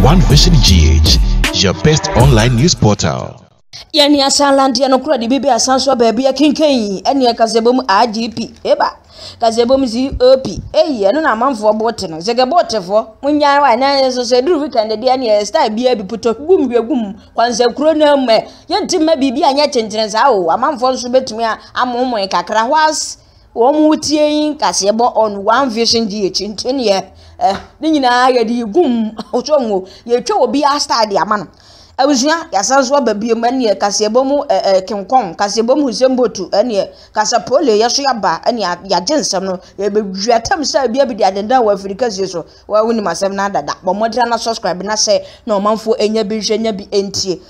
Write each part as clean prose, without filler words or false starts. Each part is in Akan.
One Vision GH, your best online news portal. Yani asalandi anokura di bibi asanso baby akinkan ene kasebom AGP eba kasebom ZOP eno na manfo bote no zege botefo munya wa na so se duru weekend de ene style bia bi puto gum kwanse kuro na me yentima bibi anya chenchen za o amanfo nso betumi amomo kakra hwas wo mu tie yin kasebo on One Vision GH ntene ye ni nyina ya di gum otongo ye twa obi a style de amano awusia yasanso babie mane kasebomu kenkon kasebomu husembotu ene kasapole yeso yaba ene ya jensam no ye bedwatam sa bia bi de adenda wa Africa so wa woni masem na dada bo modra na subscribe na se na omanfo enya bi hwenya bi entie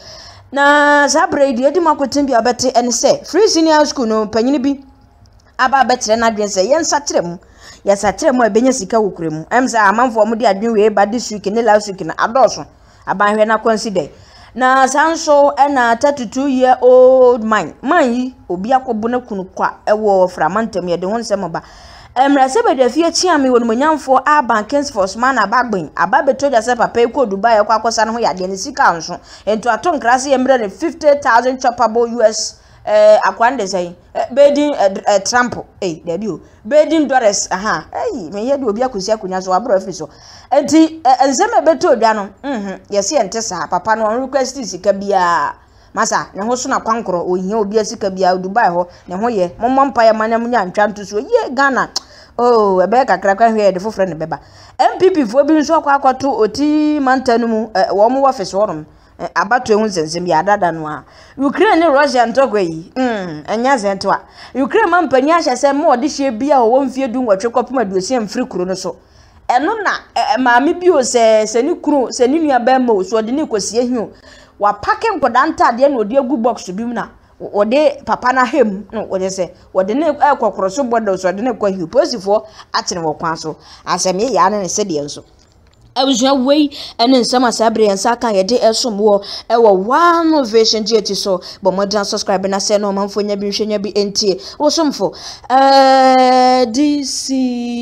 na zabredi edi makotin bi abete ene se free senior school no panyini bi aba betre na dwense yensatrem yasatrem ebenya sika wokuremu emza amanfo mo de adwen we ba this week ne last week na adoso abanhwe na consider na sanso na 32-year-old man yi obi akobo na kunu kwa ewo framantem ye de honsem ba emrase be de fie chiame wonu manyamfo abankens for man abagben ababeto ja se papa ko Dubai kwa akosa no ho yade ne sika nso ento aton krase ye mre ne 50,000 choppable US akwande say bedin Trump debi o bedin dollars me ye de obi akosi akunya so abro afi so enti enzeme beto dwa no yesi ente sa papa no request sika bia masa ne ho so na kwankoro ohia obi asika bia Dubai ho ne ho ye mommo mpa ye manya munya ntwa nto so ye Ghana ebe kakra kwa hwe de fofre ne beba MPP fo bi nso akwato oti mantanu mu wo mo office worum abato ehun sensem ya dada no a Ukraine Russia ntogwe yi enya zento a Ukraine mampani ahye se mo de hye bia wo mfie du nwotwe kopoma duosia mfiri kuro no so eno na maami bi o se ni kuro se ni nua ba ma o so de ni kosie hi o wa pake nkoda ntade na odi agu box bi mu na ode papa na hem no ode se ode ne kokoro so bodo so ode ne kwa hi posifo atene wo kwan so asem ye ya ne se de enso awusia wei ene nsama sabre yansa kan ye de esomwo ewo One Vision GH so bo modern subscribe na se no manfo nya bi hwenya bi entie wosomfo DC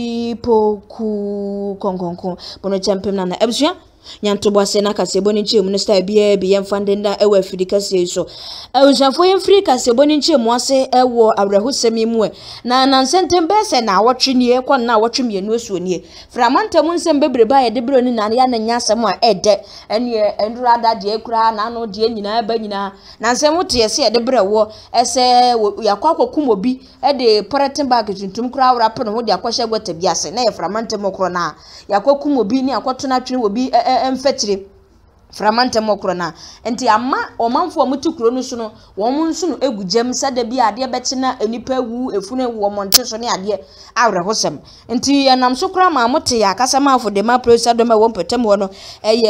poku konkonko bono champem na awusia nyantobo ase na kasebo ni nche minister bia bi yemfandenda ewo Africa sie so awusiafo yemfiri kasebo ni nche mu ase ewo awrehosemi mu na nansentem bese na awotwe nie kwa na awotwe mienu esuo nie framantem nsem bebreba ye de bro ni na ya na nyasem a ede ene endura da de ekura na no de nyina ba nyina nansem wote yese ye de brewo ese yakwakokum obi e de poretin bag tuntum kura awra pe no ho de akwahye gwata biase na ye framantem okro na yakwakum obi ni akwoto na twene obi emfetire framantem okro na enti ama omanfo amuti kuro no so no wo mun so no egugem sada bi ade beti na enipa wu efunu wo monte so ne ade awre hosem enti yanam so kra ma mote ya kasama afo de ma producer do ma wo petem wo no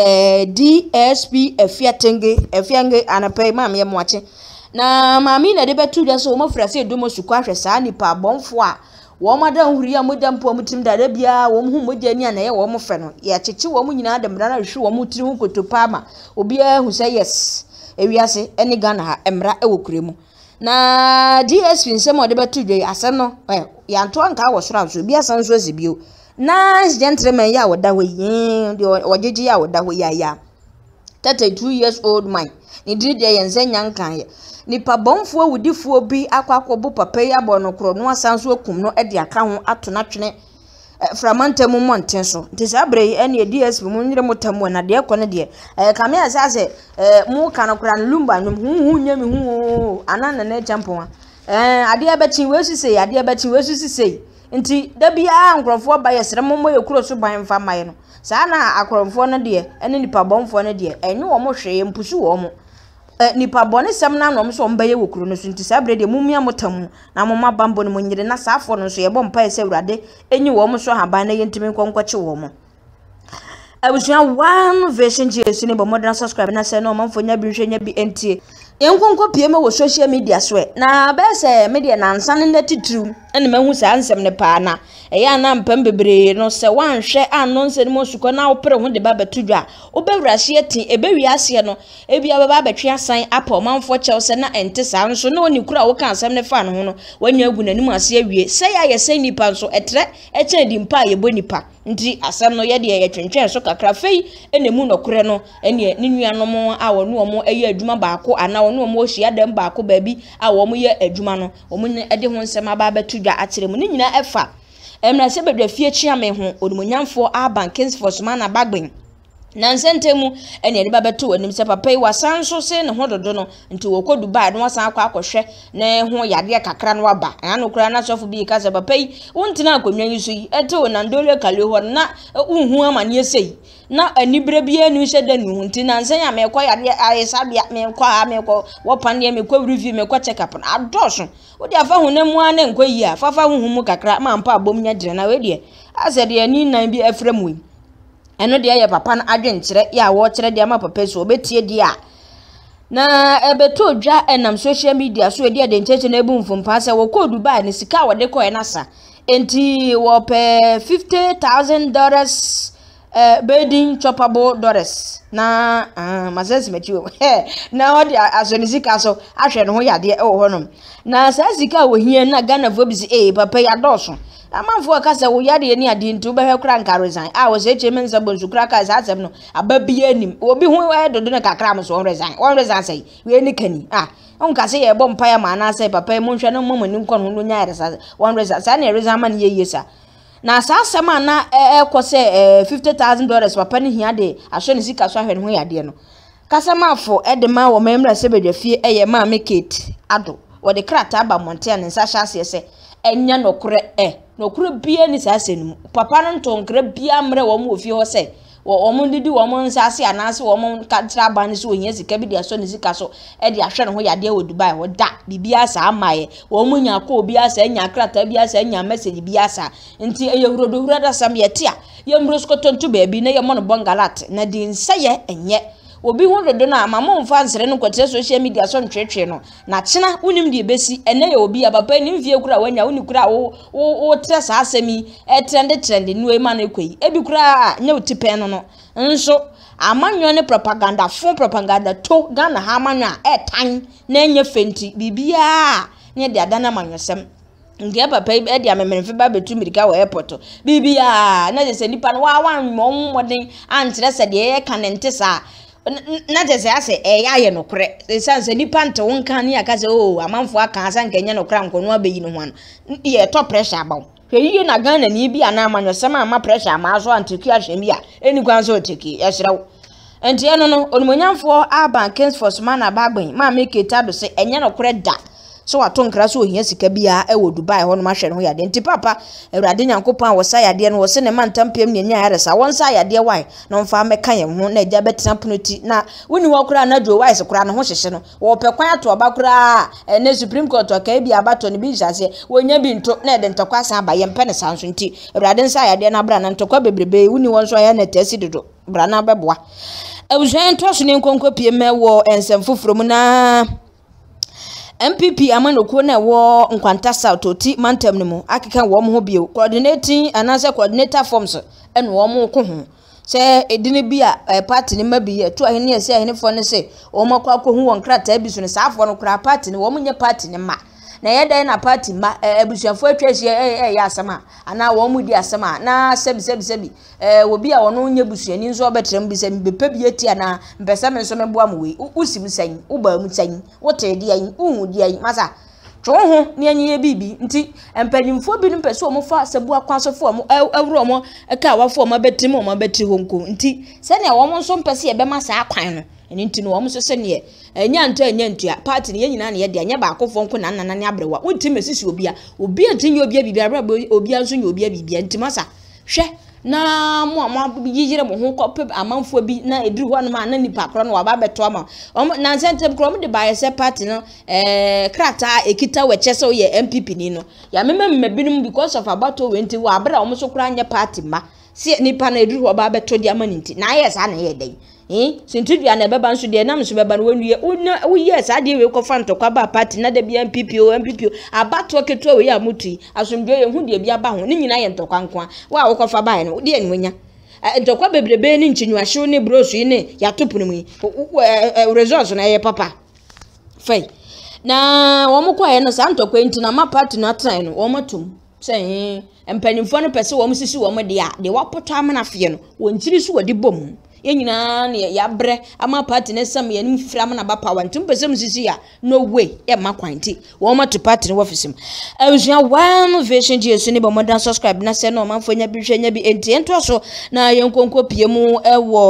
DSP efiange anapai ma me moache na mami na de betu de so mo frase edomo sukwa hwe sa nipa bonfo a wo madan huri ya modam po mutim da bia wo hu moja ni na ye wo mo fe no ya chechi wo mo nyina da mra na hwe wo mo tiri hu kotopa ma obi hu say yes ewiase eni Ghana ha emra ewokuremu na DSP nsem ode betu dwe asem no ya nto anka wo soro aso bia san so asibio na gentleman ya woda ho yi de ojeje ya woda ho ya 32-year-old man ni diri de yenze nyankan ye nipa bonfo awudifo bi akwakobo papa ya bono kro no asanso akum no ede aka ho ato na twene framantem monten so ntisabre ene DSP mu nyire motamu na de ekone de kame asase mu kanokra lumba nyum hu nyami hu anana na champo ade abechi wesusei ade abechi wesusei nti da bia nkrofo ba yesre mommo yekuro so ban fa maye no saa na akrofo no de ene nipa bonfo no de enye wo mo hwe mpusu wo mo nipa bone sem na no so mbaye wokuru no so ntisabre de mumia motamu na moma bambo no nyire na saafo no so ye bom pa ese urade enyi wo mo so haban na yentimi nkonkwache wo mo awusia One Vision GH ni bo modern subscribe na se no manfo nya bi hwenya bi entie yenkonko pie me wo social media so na be se media na nsan na titru ene mahu sa ansem ne pa na eya na mpem bebre no se wanhwe anonse ni mosuko na opere ho de ba betudwa obewurahye tin ebewi ase no ebia baba betwe asan apa manfo chew se na ente sa nso na oni kura wo kan asem ne fa no ho no wanya agu nanim ase awie se ya ye se nipa nso etre eche di mpa ye bo nipa nti asem no ye de ye twentwen so kakra fei enemu nokure no ene ne nuanom a wono omo eye adwuma baako ana wono omo ohia dem baako baabi a wo mo ye adwuma no omo ne de ho nsem aba betudwa akyere mu ne nyina efa emra se bedwa fie chia me ho onimonyamfo aban Kingsford man na bagben nansentemu ene de babeto anim se papa yi wasan so se ne ho dodo no nti wo ko Dubai no wasan akɔhwɛ ne ho yade kakra no waba ano kura na sofo bi ka se papa yi wontina akonwa yi so yi eto na ndole kale ho na unhu amane sei na anibere bi anu hye da nu nti nansen ya me ko yade ayesabia me ko wopan ye me ko review me ko check up na adoso wo dia fa ho na mu ana nko yi a fa hu mu kakra ma mpa abom nya dire na we die asede ani nan bi afrem wi eno de ya papa na adwenkyere ya wo kyere de ma papa so obetie de a na ebeto dwa enam social media so de de ncheche na ebu mfumpa se wo ko Dubai ne sika wo de ko enasa enti wo pe $50,000 bedding choppable dollars na mazesi mechiwo na odi asonisika so ahwe no ho yade e wo honom na sasika wo hie na Ghana vobisi papa ya doso amanfo akasa wo yade ni ade ntu be hwekra nka resign wo se cheme nsa bonsu kra ka sa asem no ababie anim obi hu dodo na kakra mo so resign sei we ni kani onka se ye bom pa ya ma na se papa mo hwe no mo ni nkon ho no nya resign resign sa na resign man ye yesa na sa asema na ekose $50,000 papa ni hia de ahwe ni sika so ahwe no yade no kasama afo edema wo memra se bedwa fie eye ma mekete ado wo de krata ba monte ne nsa hya se enya nokure nokure bia ni sa senum papa no ntonkre bia mre wo mo ofie ho se wo mo didi wo mo nsa ase anase wo mo katra ban so ohia sika bi de aso ne sika so e de ahwe no ho yade wo Dubai wo da bibia sa amaye wo mo nya ko bia sa enya krata bia sa enya message bia sa nti eye hurodo hurada sam yetia ye mrosko tontu baabi na ye mo no bongalat na di nsaye enye obi hu dodo na amamo mfa nsere no kwatre social media so ntwetwe no na kyena unim de besi ene ya obi ababa ni mfie kura wanya uni kura wo tre sa asemi trend nu e ma na ekoi ebi kura nya utipen no nso amanyo ne propaganda to Ghana ha amanyo a tan na enye fenti bibia ne de adana manyosem nge papa e de amememfe ba betu mirika wo airport bibia na se nipa no wa modern antre se de ye kanente sa na jese ase ya no kure sense nipa nte wonka ne aka se amanfo aka asa nkenya no kura nkono abeyi no ho an ye to pressure abaw hweyi na Ghana ni bi ana amanyo sama ama pressure ama so antiku ahwemi a eni kwan so oteki ya hyerew enti eno no onimonyamfo aban Kingsford man na bagben ma meketa do se enya no kure da so atonkra so ohia sika bia e wo Dubai ho no ma hwe no yade nti papa Awurade Nyankopon wo sa yade no wo se ne mantampem ne nya yaresa won sa yade wai no mfa meka ye ho na eja betra penalty na woni wo kura na do wai se kura no ho hyehye no wo pe kwan ato oba kura ne Supreme Court ka bia abato ne bi jase wonya bi nto na de ntokwa san ba ye mpe ne sanso nti Awurade nsa yade na bra na ntokwa bebrebe woni won so ya na tesi dodo bra na beboa awujan to so ne nkonko pie mewo ensem foforo mu na MPP amanoko na wo nkwanta South oti mantam ne mu akeka wo mo ho bio coordinating anase coordinator forms ene wo mo ko ho se edine bi a party ne mabi ye to ahene ye se ahene fo ne se wo makwa ko hu won krata bi so ne saafo no kra party ne wo mo nye party ne ma na ye dan na party ma abusuafo atwahie ya asema ana wo mu di asema na sebi wo bi a wono nya busuani nso obetrem bi se bepa bi eti ana mpesa me nso meboa mo we usim san uba mu tan wote di ayin uhu di ayin masa twoho ne anyi bibi nti empanyimfo bi no pese o mo fa sebu akwansofo mo awuro mo ka wafo mo betrim mo betri honko nti se ne wo mo nso mpese ye be masa akwan no eni nti no wo mo so se ne enya ntua party ne nyina ne ye de anya ba akofo nko na nana ne abrewa wonti mesisi obi antinye obi bibia abrewa obi anso nye obi bibia nti masa hwe na mo yiyire mo ho kope amanfo bi na eduru ho no ma na nipa kro no waba beto ama na sentem kro mo de ba yese party no krata ekita weche so ye MPP ni no ya memem binum because of abato wenti wa abra o mo so kra anya party ma si nipa na eduru ho ba beto di ama nti na yes ana ye den Sintudua na beba nso de nam so beba no wanwie wo yes ade we ko fa ntokwa ba party na de bia MPP abato keto we ya mutui asomdwe ye hu de bia ba ho ni nyina ye ntokwa nko wa wo ko fa ba no de eni wonya ntokwa bebrebe ni nchinwahwe ne brosu ne ya topu mu results na ye papa fai na wo mo kwa ye no sa ntokwa nti na ma party na tan no wo matum say empanimfo no pese wo mo sisi wo mo de a de wapoto amana fie no wo ntiri so wodi bom ye nyina ne ya bre ama party ne sam ye nim fira amana ba power ntum pese mo sisi ya no way e ma kwanti wo mo to party no office awusua one vision GS ni bo mo dan subscribe na se no manfo nya bi hwenya bi enti ento so na ye nkonko pie mu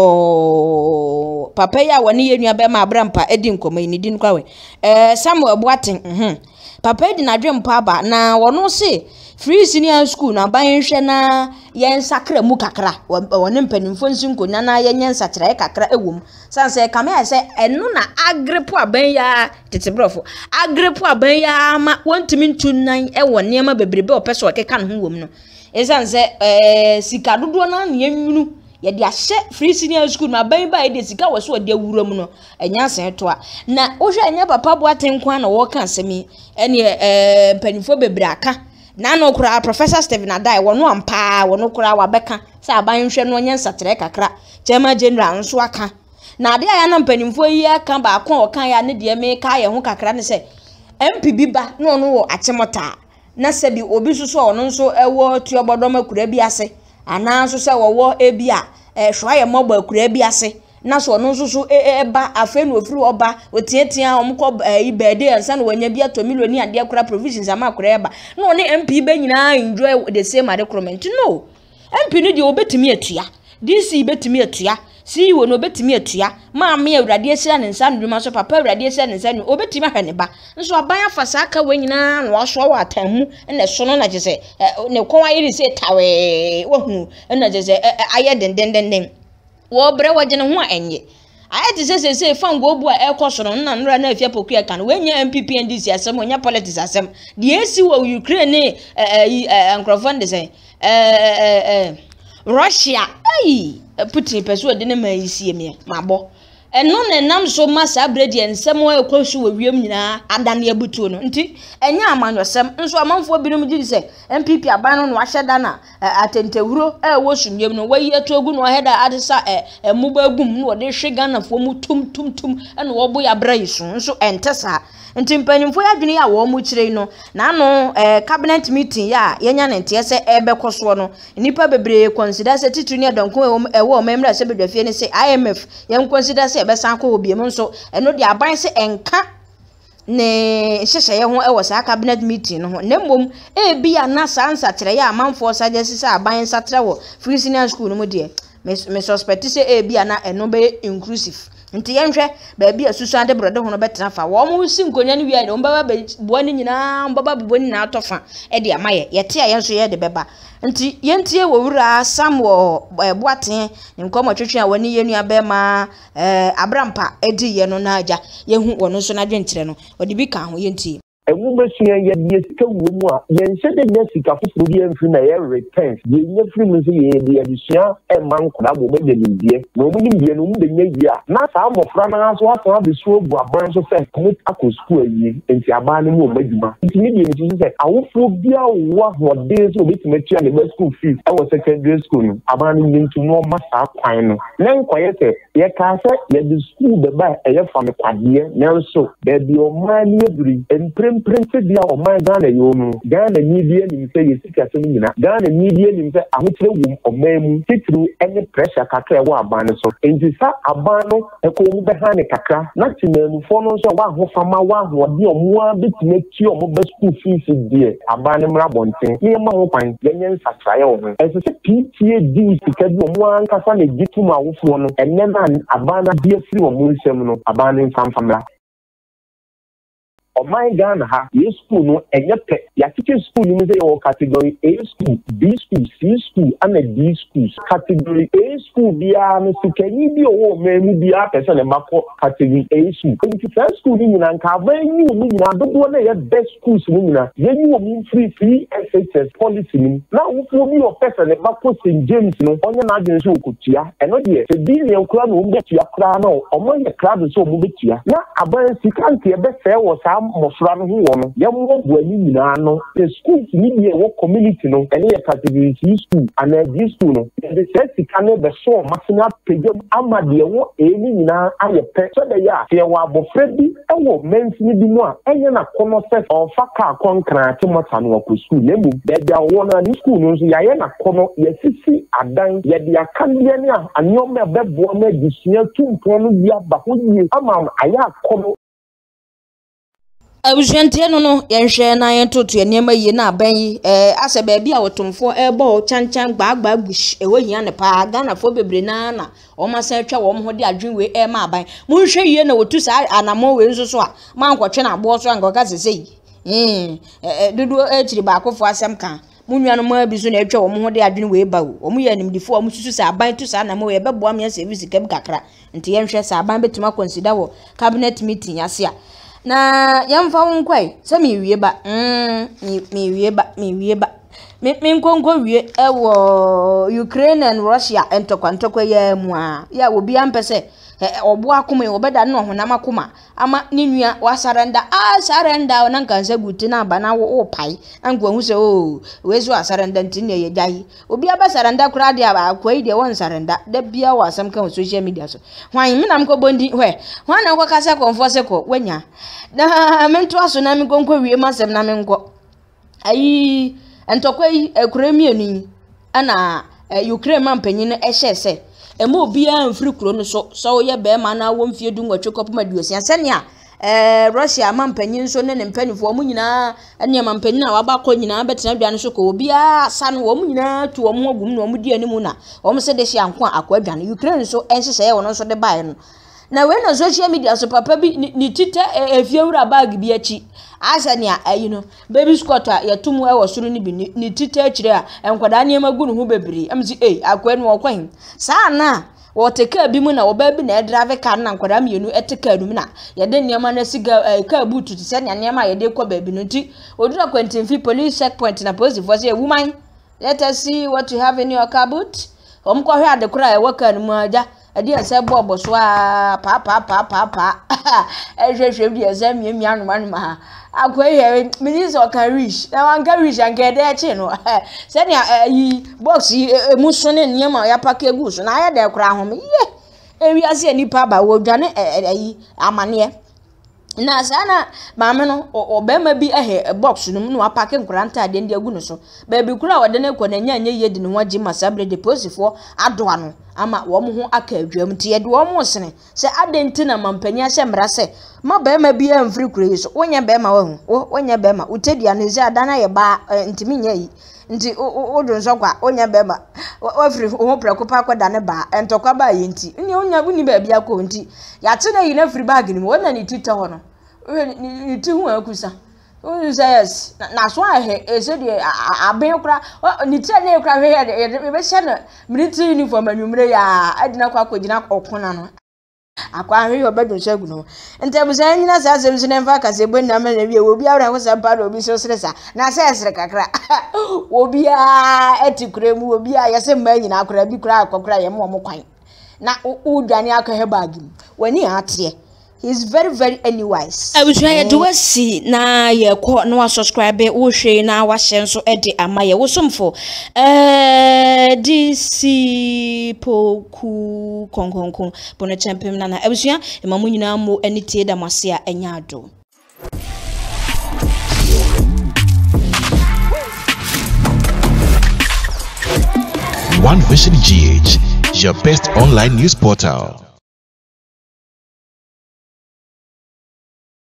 ewo papa ya woni ye nua be ma abrampa edi nkomo ni din kwawe Samuel Boaten papa di na dwem pa ba na wono se free senior school na ban hwe na yen sakra mu kakra woni mpanimfo nsinko na yen nsakra kakra ewom sanse kame se enu na agrepo aban ya tetebrofo agrepo aban ya ma wontimi ntunan ewo niam bebrebe opeso okeka no wom no esanse sika dodo na yenwunu ye de ahye free senior school na ban ba de sika wo so de awuram no enya sen to a na wo hwe enya papa Boaten kwa na wo ka asemi ene mpanimfo bebre aka na no kura Professor Stephen Adai wono ampa wono kura wabeka sa abanhwe no nya nsatre kakra Chairman General nso aka na ade aya na mpanimfo yi aka ba akon okan ya ne de me ka ye ho kakra ne se MPB ba no no wo achemota na se bi obi so ono nso ewo tuobodoma kura bi ase ana nso se wo ebi a hwaye mogba kura bi ase na so no nso eba afa no ofiri oba otietia omko ibede ansa no wanya bi ato milioni ade akura provisions ama akura eba no ne MP be nyina enjoy the same adekrement no MP no de obetimi atua DC betimi atua CEO no obetimi atua maame awurade asira ne nsa ndwuma so papa awurade asira ne nsa no obetimi ahwe ba nso aban afasa aka we nyina no aso wa atanmu na so no na jese ne kon ayiri se tawe wohu na jese aye den wo bre wagene ho enye aye ti se fango obu a ekosoro na nra na afia poku eka no wenya MPP NDC asem onya politics asem de esi wo Ukraine ankrofon de say Russia Putin peso de na maisi eme mabo eno na nam so masa bredi ensem wo ekosu wo wiem nyina adane abutuo no nti enya amanyosem nso amanfo binom gidi se MPP aban no ahyeda na atentewuro wo sumiem no wayi atogu no heda adesa muba gum no de hwega na fo mu tum eno wo bo ya braisu nso entesa nti mpanimfo ya dwene ya wo mu kire no na no cabinet meeting ya yenya na ntie se ebekoso no nipa bebre consider se tituni adonko ewo memra se bedwafie ne se IMF yen consider se ebesan ko obiem nso eno de aban se enka ne hyehye ho ewo sa cabinet meeting no nemmom bia na sansa kire ya amanfo suggest se aban satra wo free senior school no mu de me suspect se bia na eno be inclusive nti yenhwe ba bia susu ade brode ho no betena fa wo mo si nkonya ne wi no mbaba bo ni nyina mbaba bo ni na atofa de amaye yete ayenso ye de beba nti yentie wo wura Samuel Boaten nkomo twetwe a wani yenu abema abrampa edi ye no na aja yehu wono so na dwenkyere no odi bi ka ho yentie ewu besia ye die sika wo mu a ye nse de nya sika foforo bi enfiri na ye repent ye nya firi mu se ye de adusua e man koda bo me de nimdie na omu nimdie no mu de nya yi a na sa amofra na so aso abesuo bu aban so se mu akọ school yi enti aban no mu omadwuma enti ni de nti se awofo bia wo ahode so obetime tua ne ba school fees e wo secondary school no aban no ntu no masa kwan no na nkoye se ye ka se ye de school be ba e ye fa me kwade na so be bi o mani ebri printed dia o man Ghana yomu Ghana media nim say yesika se nyina Ghana media nim say ahotre wum o mamu titru any pressure kakra wo aban so enti sa aban no e ko mu be ha ne kakra na tinanu fo no so wa ho fama wa ho de o mu a betime ti o mo be school fees die aban mra bonten ye ma ho pan yenyen satraye wo ho e se PTA di sika bi o mu an kasa na gitu ma wo fo no enne na aban na die free o mu nsem no aban ne famfamla o my Ghana ha ye school no enye pe ya school you say or category A school, B school, C school, and a D school. Category A school be a can you be a man be a person and category A school. If you first school in and cover you mean I don't want to have best schools in then you mean free SHS policy. Now if you be your person and back St. James on your margin kutia and not yet the billion crown will get you a crown or the crowd is so moving here. Now about you can't see a best fair was some of run who won. Young when the schools need a community no and a category C school and a G school no. The says you can never show Maxina Pegum Amadia what any now I a pet so they are there were Bofredi and what men's need more and you're not connoisseur or Faka Concra Tomatan or school name that they are one of the school knows Yana Kono Yesisi Adan yet the Akandiania and your bed woman this year 2 years but when you amount I have Kono. Abushantie no yenhwe na yentoto enema yi na aban yi ase ba bia wotomfo ebo chanchan gbagba bush ewo hia ne pa Ghana fo bebre na o ma sa twa wo ho de adwenwe ma aban munhwe yi na wotu sa anamo we nso a mankotwe na abo so angoka sesei dudu echiri ba akofo asem kan munnuano ma bi so na etwa wo ho de adwenwe ba wo mu ye nimdifo wo susu sa aban tu sa anamo we bebo am ya service kab kakra nti yenhwe sa aban betuma consider wo cabinet meeting ase a na yamfa wonkwai se mi wie ba mi wie ba mi nkonko wie ewo Ukraine and Russia entokwa ya mu a ya obi ampese obo akoma obeda no honam akoma ama ninua wasarenda sarenda na nkansa guti na aba na wo pai angwa hu se wezu asarenda ntine ye dai obi abasarenda kura de aba akwai de won sarenda da bia wasam kan social media so hwan mi nam ko bondi hwan na ko kasa konfo se ko wanya na mento aso na mi gonko wie masem na mi nko ayi entokwa yi ekuremi enu ana Ukraine man panyin ehye se emo bia mfiri kuro no so ye be ma na wo mfie du nwatwe kopma duosia senia Russia man panyin so ne mpanifo mu nyina ene man panyin na waba kɔ nyina betena duane so ko bia sa no wo mu nyina tu wo mu ogum no mu di animu na wo se de hye anko akwa duane Ukraine so enhye ye wono so de bae no na we na social media so papa bi ni tita efie wura bag bi achi asania ayino baby squat ya tumu e wosoro ni bi ni tita akire a enkwada ne magu no hu bebiri amsi akwa no okwan saa na woteka bi mu na oba bi na drive car na nkwada mienu eteka anu na ye de niam na siga car boot ti se niam ye de kwa baby no ti odura kwantimfi police checkpoint na police for say woman let us see what you have in your car boot omko hwe adekura e waka no mu aja adi ase bobo so a pa ehwehwe bi ase miamia no ha akwa here minister can reach na wan can reach and get there chi no se ni box emu so ne niam ya pack egu so na ya de kura ho ye ewi ase nipa ba wo dwane amane na sana maame no obema bi box no mu apake nkuranta ade ndi agu no so ba bi kura wode ne kwa na nya ye di ne ho agi masabre deposifo adoa no ama wo mo ho aka adwam ti ye de wo mo sene se adenti na mampanya hye mra se ma bema bi amfiri kura yi so wonya bema wahu wonya bema utedia ne zi adana ye ba ntimi nya yi nti odun so kwa wonya bema wafiri ho prekopa kwada ne ba entokwa ba yi nti ni wonya buni ba bia ko nti ya te na yi na free bag ni wona ni tita ho no ni ti hu akusa o say yes na so ahe ese de aben kura ni ti na kura hwe ye be hye na military uniform anwumre ya adina kwa akogina okona no akwa hwe obedun shagu no ente busa nyina sa asem sine mfa kase bo na ma na bi obi awra ko sampa do obi so sresa na sa esre kakra obi a etikure mu obi a yese ma nyina akora bi kura akokora ye mo kwan na udwane akɔhɛ bag mu wani atie. He's very, very anyways. I was trying to see na ye ko no subscribe wo hwe na wa hye nso ede amaye wo somfo DC poku konkonko bono champion na abusua emamu nyina mo anitie da mase a enya ado. One Vision GH, your best online news portal.